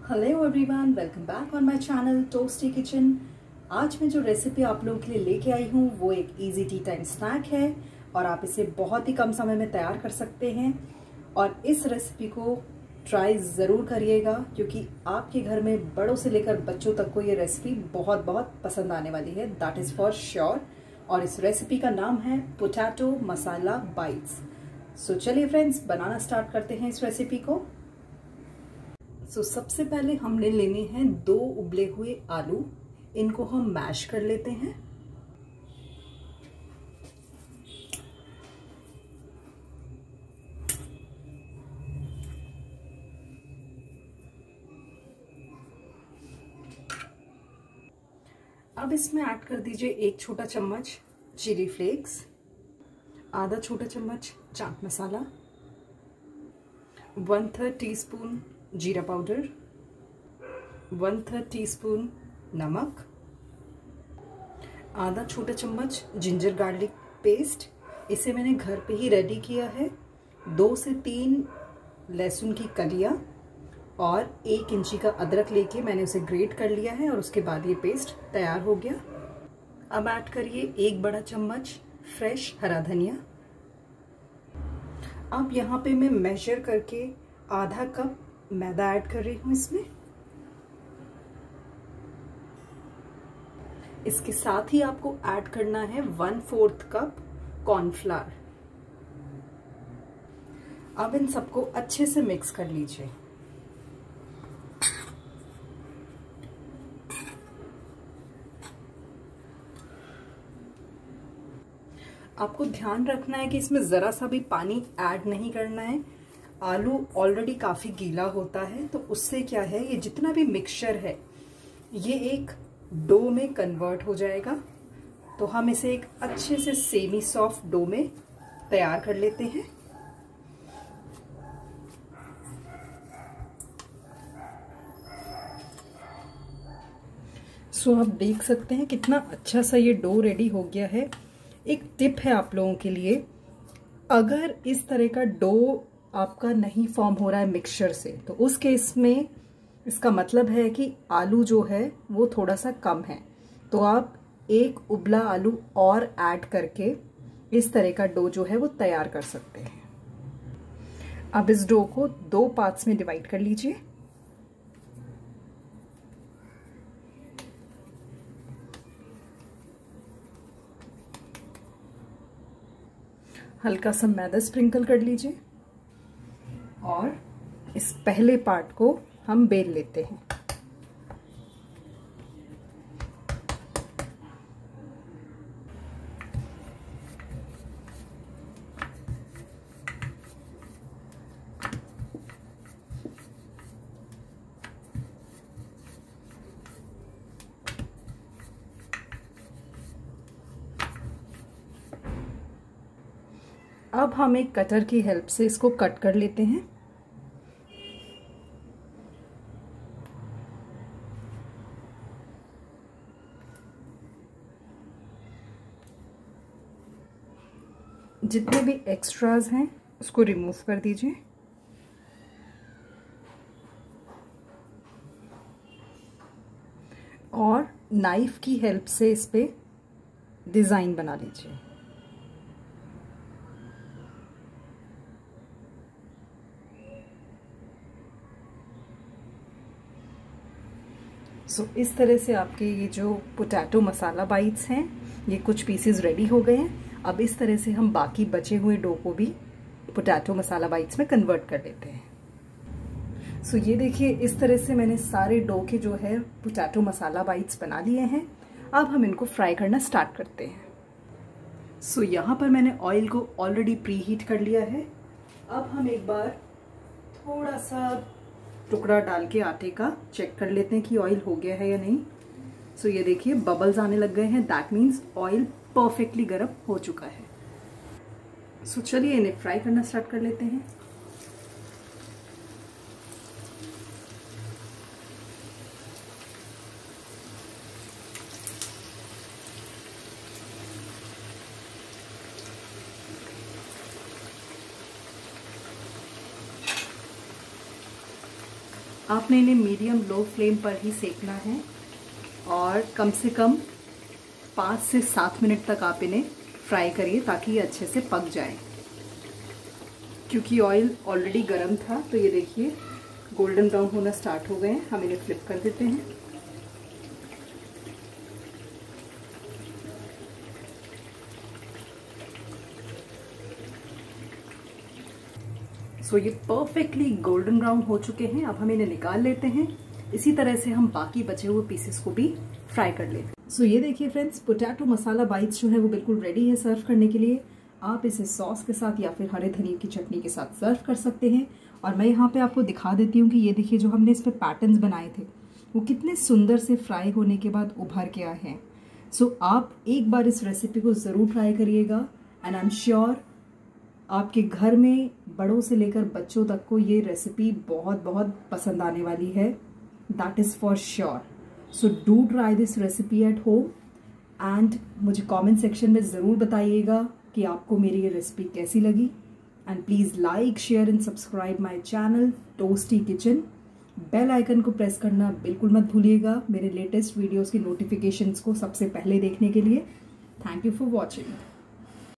Hello everyone, welcome back on my channel Toasty Kitchen. आज मैं जो रेसिपी आप लोगों के लिए लेके आई हूँ वो एक इजी टी टाइम स्नैक है और आप इसे बहुत ही कम समय में तैयार कर सकते हैं। और इस रेसिपी को ट्राई ज़रूर करिएगा क्योंकि आपके घर में बड़ों से लेकर बच्चों तक को ये रेसिपी बहुत बहुत पसंद आने वाली है, दैट इज़ फॉर श्योर। और इस रेसिपी का नाम है पोटैटो मसाला बाइट्स। सो चलिए फ्रेंड्स, बनाना स्टार्ट करते हैं इस रेसिपी को। सबसे पहले हमने लेने हैं 2 उबले हुए आलू। इनको हम मैश कर लेते हैं। अब इसमें ऐड कर दीजिए 1 छोटा चम्मच चिली फ्लेक्स, आधा छोटा चम्मच चाट मसाला, 1/3 टीस्पून जीरा पाउडर, 1/3 टीस्पून नमक, आधा छोटा चम्मच जिंजर गार्लिक पेस्ट। इसे मैंने घर पे ही रेडी किया है। 2 से 3 लहसुन की कलियां और 1 इंची का अदरक लेके मैंने उसे ग्रेट कर लिया है और उसके बाद ये पेस्ट तैयार हो गया। अब ऐड करिए 1 बड़ा चम्मच फ्रेश हरा धनिया। अब यहाँ पे मैं मेजर करके आधा कप मैदा ऐड कर रही हूँ इसमें। इसके साथ ही आपको ऐड करना है 1/4 कप कॉर्नफ्लावर। अब इन सबको अच्छे से मिक्स कर लीजिए। आपको ध्यान रखना है कि इसमें जरा सा भी पानी ऐड नहीं करना है। आलू ऑलरेडी काफी गीला होता है, तो उससे क्या है, ये जितना भी मिक्सचर है ये एक डो में कन्वर्ट हो जाएगा। तो हम इसे एक अच्छे से सेमी सॉफ्ट डो में तैयार कर लेते हैं। आप देख सकते हैं कितना अच्छा सा ये डो रेडी हो गया है। एक टिप है आप लोगों के लिए, अगर इस तरह का डो आपका नहीं फॉर्म हो रहा है मिक्सचर से, तो उस केस में इसका मतलब है कि आलू जो है वो थोड़ा सा कम है। तो आप 1 उबला आलू और ऐड करके इस तरह का डो जो है वो तैयार कर सकते हैं। अब इस डो को 2 पार्ट्स में डिवाइड कर लीजिए। हल्का सा मैदा स्प्रिंकल कर लीजिए और इस पहले पार्ट को हम बेल लेते हैं। अब हम एक कटर की हेल्प से इसको कट कर लेते हैं। जितने भी एक्स्ट्राज हैं उसको रिमूव कर दीजिए और नाइफ की हेल्प से इस पे डिजाइन बना लीजिए। इस तरह से आपके ये जो पोटैटो मसाला बाइट्स हैं ये कुछ पीसेस रेडी हो गए हैं। अब इस तरह से हम बाकी बचे हुए डो को भी पोटैटो मसाला बाइट्स में कन्वर्ट कर लेते हैं। ये देखिए, इस तरह से मैंने सारे डो के जो है पोटैटो मसाला बाइट्स बना लिए हैं। अब हम इनको फ्राई करना स्टार्ट करते हैं। यहाँ पर मैंने ऑयल को ऑलरेडी प्री हीट कर लिया है। अब हम एक बार थोड़ा सा टुकड़ा डाल के आटे का चेक कर लेते हैं कि ऑयल हो गया है या नहीं। ये देखिए बबल्स आने लग गए हैं, दैट मीन्स ऑयल परफेक्टली गर्म हो चुका है। चलिए इन्हें फ्राई करना स्टार्ट कर लेते हैं। आपने इन्हें मीडियम लो फ्लेम पर ही सेकना है और कम से कम 5 से 7 मिनट तक आप इन्हें फ्राई करिए ताकि ये अच्छे से पक जाए। क्योंकि ऑयल ऑलरेडी गर्म था तो ये देखिए गोल्डन ब्राउन होना स्टार्ट हो गए हैं। हम इन्हें फ्लिप कर देते हैं। सो ये परफेक्टली गोल्डन ब्राउन हो चुके हैं। अब हम इन्हें निकाल लेते हैं। इसी तरह से हम बाकी बचे हुए पीसेस को भी फ्राई कर लेते हैं। सो ये देखिए फ्रेंड्स, पोटैटो मसाला बाइट्स जो है वो बिल्कुल रेडी है सर्व करने के लिए। आप इसे सॉस के साथ या फिर हरे धनिया की चटनी के साथ सर्व कर सकते हैं। और मैं यहाँ पे आपको दिखा देती हूँ कि ये देखिए जो हमने इस पे पैटर्न्स बनाए थे वो कितने सुंदर से फ्राई होने के बाद उभर के आए हैं। सो आप एक बार इस रेसिपी को ज़रूर ट्राई करिएगा एंड आई एम श्योर आपके घर में बड़ों से लेकर बच्चों तक को ये रेसिपी बहुत बहुत पसंद आने वाली है। That is for sure. So do try this recipe at home and मुझे कमेंट सेक्शन में ज़रूर बताइएगा कि आपको मेरी ये रेसिपी कैसी लगी। And please like, share and subscribe my channel Toasty Kitchen. Bell icon को प्रेस करना बिल्कुल मत भूलिएगा मेरे लेटेस्ट वीडियोस की नोटिफिकेशंस को सबसे पहले देखने के लिए। Thank you for watching.